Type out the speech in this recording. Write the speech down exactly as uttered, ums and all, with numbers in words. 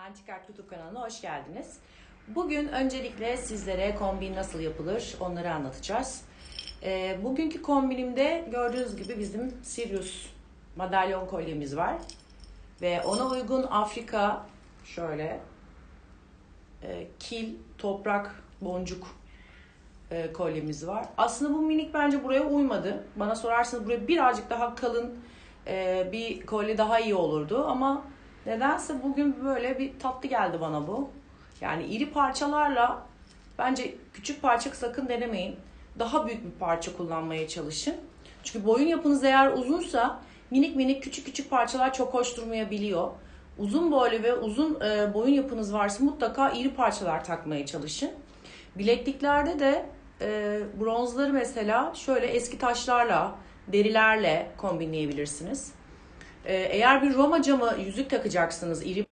Antik Art YouTube kanalına hoş geldiniz. Bugün öncelikle sizlere kombin nasıl yapılır onları anlatacağız. E, bugünkü kombinimde gördüğünüz gibi bizim Sirius madalyon kolyemiz var. Ve ona uygun Afrika şöyle e, kil, toprak, boncuk e, kolyemiz var. Aslında bu minik bence buraya uymadı. Bana sorarsanız buraya birazcık daha kalın e, bir kolye daha iyi olurdu ama nedense bugün böyle bir tatlı geldi bana bu. Yani iri parçalarla bence küçük parça sakın denemeyin. Daha büyük bir parça kullanmaya çalışın. Çünkü boyun yapınız eğer uzunsa minik minik küçük küçük parçalar çok hoş durmayabiliyor. Uzun boylu ve uzun e, boyun yapınız varsa mutlaka iri parçalar takmaya çalışın. Bilekliklerde de e, bronzları mesela şöyle eski taşlarla, derilerle kombinleyebilirsiniz. E, eğer bir Roma camı yüzük takacaksınız, iri